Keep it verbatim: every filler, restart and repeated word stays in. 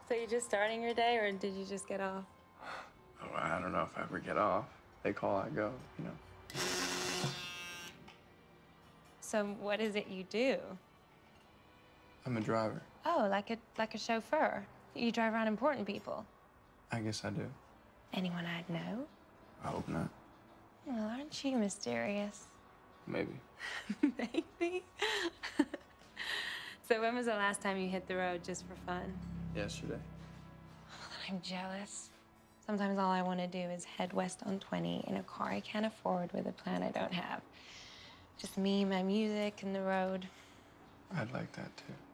So you're just starting your day, or did you just get off? Oh, I don't know if I ever get off. They call, I go, you know. So what is it you do? I'm a driver. Oh, like a like a chauffeur. You drive around important people. I guess I do. Anyone I'd know? I hope not. Well, aren't you mysterious? Maybe. Maybe. So when was the last time you hit the road just for fun? Yesterday. I'm jealous. Sometimes all I want to do is head west on twenty in a car I can't afford with a plan I don't have. Just me, my music, and the road. I'd like that too.